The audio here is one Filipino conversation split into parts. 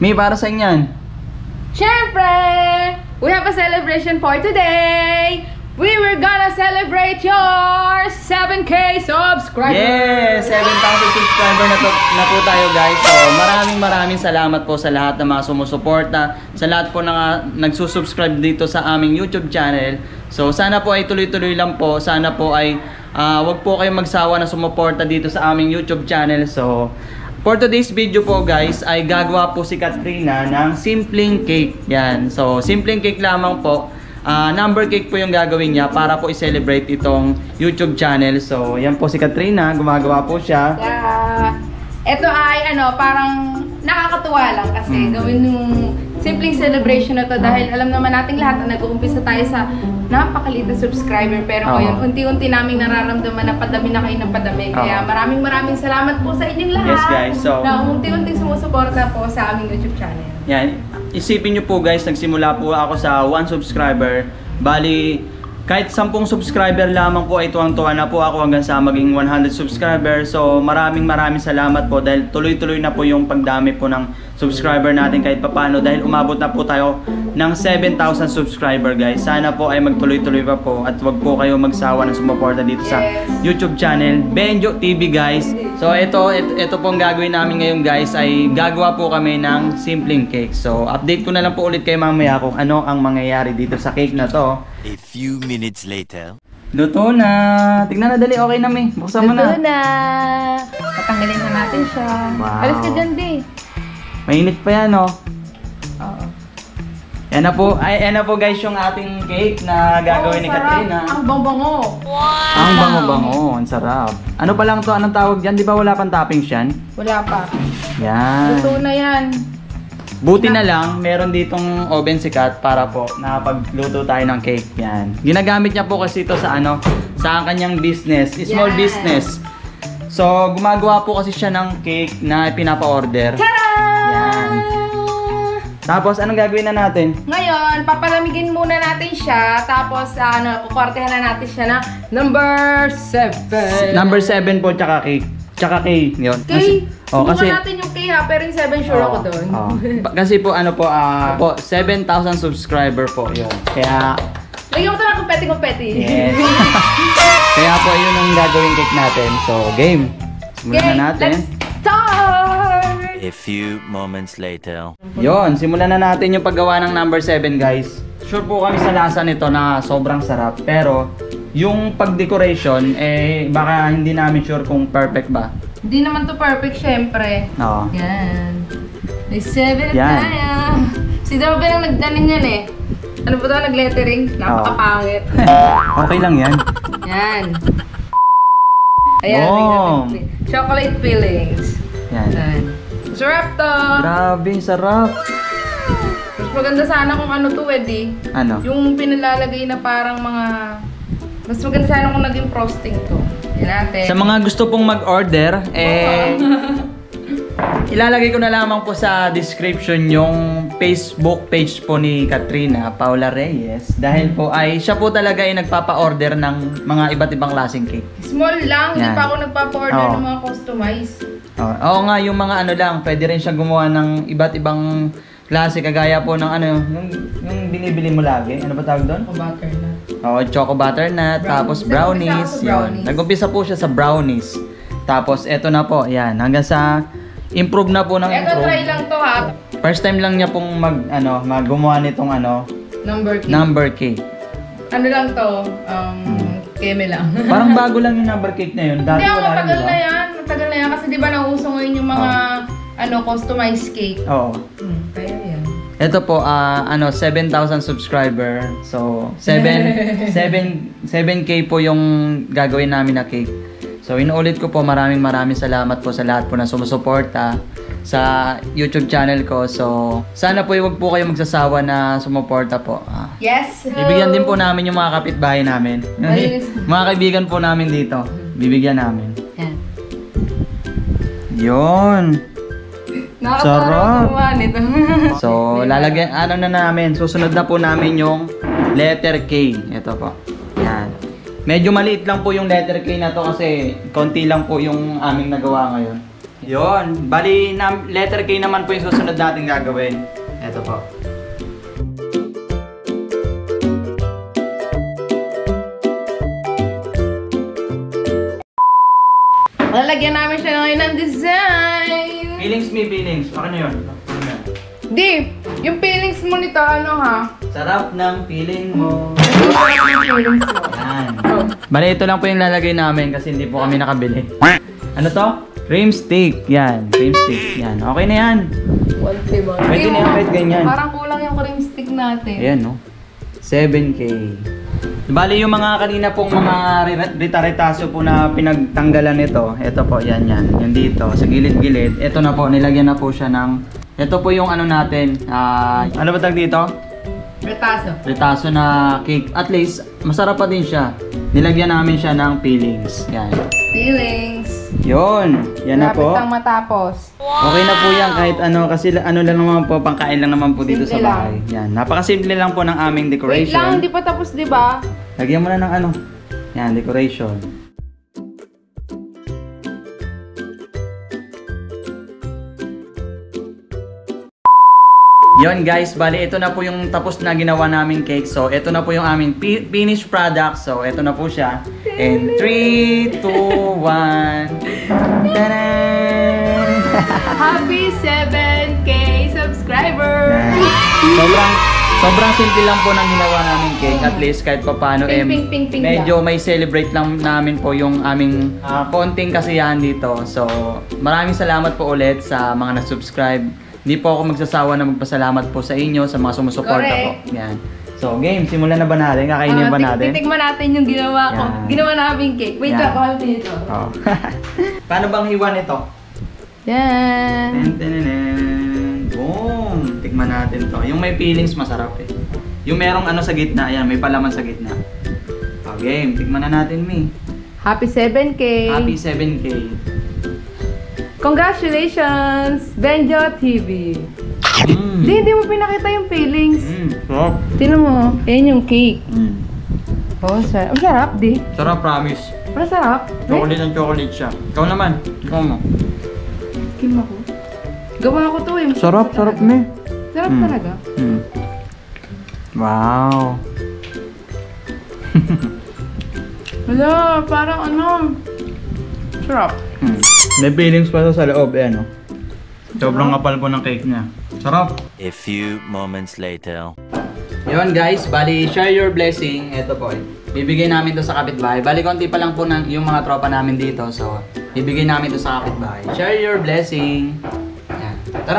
May para sa inyan. Siyempre, we have a celebration for today. We were gonna celebrate your 7K subscribers. Yes! 7,000 subscriber na po tayo guys. So maraming salamat po sa lahat ng mga sumusuporta, sa lahat po na nagsusubscribe dito sa aming YouTube channel. So sana po ay tuloy-tuloy lang po. Sana po ay wag po kayong magsawa na sumuporta dito sa aming YouTube channel. So for today's video po guys ay gagawa po si Katrina ng simpleng cake. Yan. So simpleng cake lamang po. Number cake po yung gagawin niya para po i-celebrate itong YouTube channel. So, yan po si Katrina, gumagawa po siya. Ito ay parang nakakatuwa lang kasi gawin yung simpleng celebration na to dahil alam naman nating lahat na nag-uumpisa tayo sa napakaliit na subscriber pero ngayon unti-unti naming nararamdaman na padami na kayo ng padami. Kaya maraming salamat po sa inyong lahat. Yes guys, so na unti-unti sumusuporta po sa aming YouTube channel. Yan, isipin nyo po guys, nagsimula po ako sa 1 subscriber. Bali, kahit 10 subscriber lamang po ay tuwang-tuwa na po ako hanggang sa maging 100 subscribers. So maraming salamat po dahil tuloy-tuloy na po yung pagdami po ng subscriber natin kahit papano dahil umabot na po tayo ng 7,000 subscriber guys. Sana po ay magtuloy-tuloy pa po at wag po kayo magsawa na sumuporta dito sa YouTube channel Benjo TV guys. So ito pong gagawin namin ngayon guys ay gagawa po kami ng simpleng cake. So update ko na lang po ulit kayo mamaya kung ano ang mangyayari dito sa cake na to. A few minutes later. Luto na. Tignan na dali, okay na may. Buksan mo na. Luto na. Patanggalin na natin siya. Wow. Alis ka dyan, di. Mainit pa yan, oh. Oo. Yan na po guys yung ating cake na gagawin ni Katrina. Ang bango-bango. Wow! Ang bango-bango, ang sarap. Ano pa lang to? Anong tawag dyan? Di ba wala pang toppings yan? Wala pa. Yan. Luto na yan. Buti na lang, meron ditong oven si Kat para po nakapagluto tayo ng cake. Yan. Ginagamit niya po kasi ito sa sa kanyang business, small business. So, gumagawa po kasi siya ng cake na pinapa-order. Yan. Tapos, anong gagawin na natin? Ngayon, papalamigin muna natin siya. Tapos, kukortehan na natin siya na number 7. Number 7 po, tsaka cake. Tsaka K. Yun. K? Subukan natin yung K ha, pero yung 7 sure ako doon. Kasi po, 7,000 subscriber po yun. Kaya... Lagyan mo ito ng kumpeti-kumpeti. Yes. Kaya po, yun ang gagawin cake natin. So, game. Simulan na natin. Let's start! A few moments later. Yun, simulan na natin yung paggawa ng number 7 guys. Sure po kami sa lasa nito na sobrang sarap. Pero, yung pag-decoration, baka hindi namin sure kung perfect ba. Hindi naman to perfect, syempre. Oo. Yan. May 7 na tayo. Si Dama ba yung nagdanin yan eh? Ano ba ito? Nag-lettering? Napakapangit. Okay lang yan. Yan. Ayan. Oh. Chocolate fillings. Yan. Sarap to. Grabe, sarap. Mas maganda sana kung ano to, di. Ano? Yung pinalalagay na parang mga... Mas maganda sana kung naging frosting to. Yan natin. Sa mga gusto pong mag-order, ilalagay ko na lamang po sa description yung Facebook page po ni Katrina Paula Reyes. Dahil po siya po talaga ay nagpapa-order ng mga iba't ibang klaseng cake. Small lang, hindi Yan. pa ako nagpapa-order ng mga customized. Oo nga, yung mga lang, pwede rin siyang gumawa ng iba't ibang klase kagaya po ng yung binibili mo lagi. Ano ba tawag doon? O butternut. Choco butternut, tapos brownies. Yun. Nag-umpisa po siya sa brownies. Tapos eto na po, yan. Hanggang sa improve na po ng Eto, improve. try lang to ha. First time lang niya pong gumawa nitong number cake. Ano lang to, keme lang. Parang bago lang yung number cake na yun. Dati Hindi, wala matagal na yan. Matagal na yan kasi di ba nauso ngayon yung mga customized cake. Oo. Kaya yan. Ito po, 7,000 subscriber. So, 7K po yung gagawin namin na cake. So, inuulit ko po, maraming salamat po sa lahat po na sumusuporta sa YouTube channel ko. So, sana po huwag po kayo magsasawa na sumuporta po. Yes! Bibigyan din po namin yung mga kapitbahay namin. Mga kaibigan po namin dito. Bibigyan namin. Yan. Yun. Sarap. Nito. So, lalagyan, na namin. Susunod na po namin yung letter K. Ito po. Yan. Medyo maliit lang po yung letter K na to kasi konti lang po yung aming nagawa ngayon. Yun. Bali, letter K naman po yung susunod natin gagawin. Ito po. Lalagyan namin siya ngayon ng design. Feelings me, feelings. Baka na yun. Di, yung feelings mo nito, ano ha? Sarap ng feeling mo. Sarap yung feelings mo. Yan. Bali, ito lang po yung lalagay namin kasi hindi po kami nakabili. Ano to? Cream stick. Yan. Cream stick. Yan. Okay na yan. Pwede na yan kahit ganyan. Parang kulang yung cream stick natin. Ayan, no? 7K. Bali, yung mga kanina pong mga rita-ritaso po na pinagtanggalan nito, ito po, yan. Yung dito, sa gilid-gilid. Ito na po, nilagyan na po siya ng... Ito po yung ano natin, ano ba tag dito? Retaso. Ritaso na cake. At least, masarap pa din siya. Nilagyan namin siya ng peelings. Yan. Feelings. Yun. Yan na po. Lapit ang matapos. Okay na po yan kahit ano. Kasi ano lang naman po, pangkain lang naman po dito sa Simple bahay. Yan. Napakasimple lang po ng aming Wait decoration. lang, hindi pa tapos, di ba? Lagyan mo na ng ano. Yan, decoration. Yon guys, bali ito na po yung tapos na ginawa naming cake. So, ito na po yung aming finished product. So, ito na po siya. And 3, 2, 1. Taran! Happy 7K subscribers! Sobrang simple lang po ng ginawa naming cake. At least kahit pa paano Ping, ping, ping medyo may celebrate lang namin po yung aming konting kasiyahan dito. So, maraming salamat po ulit sa mga na-subscribe. Hindi po ako magsasawa na magpasalamat po sa inyo, sa mga sumusuporta po. Yan. So, game, simulan na ba natin? Kakainin ba natin? Titikman natin yung ginawa ko. Yan. Ginawa namin cake. Wait Yan. lang, kahit dito. Oh. Paano bang hiwa nito? Yan. Boom! Tikman natin to. Yung may feelings masarap eh. Yung merong ano sa gitna, ayan, may palaman sa gitna. Oh, game, tikman na natin, Mi. Happy 7K! Happy 7K. Congratulations, Benjo TV. Hindi mo pinakita yung feelings. Sarap. Tingnan mo, yan yung cake. Mm. Oh, sarap. Ang sarap, di. Sarap, promise. Ang sarap. Chocolate and chocolate siya. Ikaw naman. Ikaw mo. Kim ako. Gawa ko to eh. Sarap, sarap me. Sarap talaga. Wow. Wala, parang ano. Sarap. May feelings pa sa loob, eh, no? Sobrang kapal po ng cake niya. Sarap. A few moments later. Yun guys, bali share your blessing. Ito po, bibigay namin to sa kapitbahay. Bali konti pa lang po ng yung mga tropa namin dito. So, bibigay namin to sa kapitbahay. Share your blessing. Yan. Tara.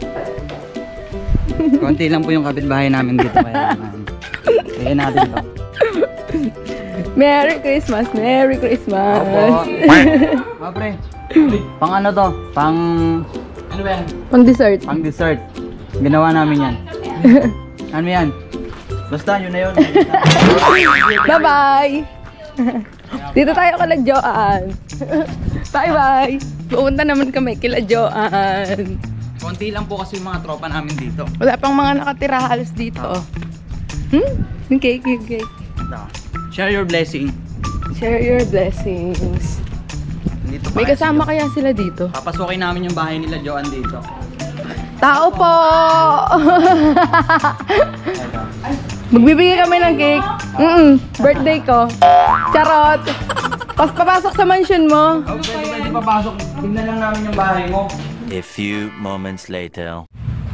Konti lang po yung kapitbahay namin dito. Kaya bigyan natin to. Merry Christmas! Merry Christmas! Opo. Pre. Pang ano to? Pang... Ano ba yan? Pang dessert. Pang dessert. Ginawa namin yan. Ano yan? Basta, yun na yun. Bye-bye! Dito tayo kala Joanne. Bye-bye! Pupunta naman kami kila Joanne. Konti lang po kasi yung mga tropa namin dito. Wala pang mga nakatira halos dito. Yung cake, yung cake. Share your blessing. Share your blessings. Dito May kasama kaya sila dito? Papasukin namin yung bahay nila Joanne dito. Tao po! Magbibigay kami ng cake. Birthday ko. Charot! Papasok sa mansion mo. Oh, pwede papasok. Tingnan lang namin yung bahay mo. A few moments later.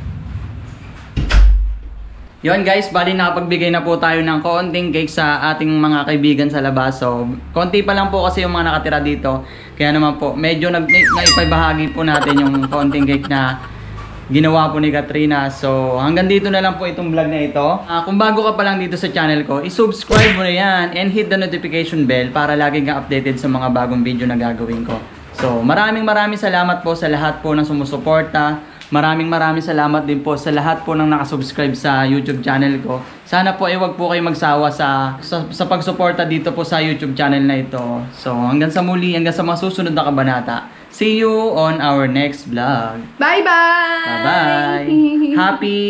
Yon guys, bali nakapagbigay na po tayo ng konting cake sa ating mga kaibigan sa labas. So, konti pa lang po kasi yung mga nakatira dito. Kaya naman po, medyo naipabahagi po natin yung konting cake na ginawa po ni Katrina. So, hanggang dito na lang po itong vlog na ito. Kung bago ka pa lang dito sa channel ko, i-subscribe mo na yan and hit the notification bell para lagi kang updated sa mga bagong video na gagawin ko. So, maraming salamat po sa lahat po ng sumusuporta. Maraming salamat din po sa lahat po ng nakasubscribe sa YouTube channel ko. Sana po ay wag po kayo magsawa sa pagsuporta dito po sa YouTube channel na ito. So hanggang sa muli, hanggang sa mga susunod na kabanata. See you on our next vlog. Bye-bye! Bye-bye! Happy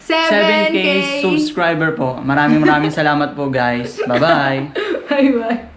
7K subscriber po. Maraming salamat po guys. Bye-bye! Bye-bye!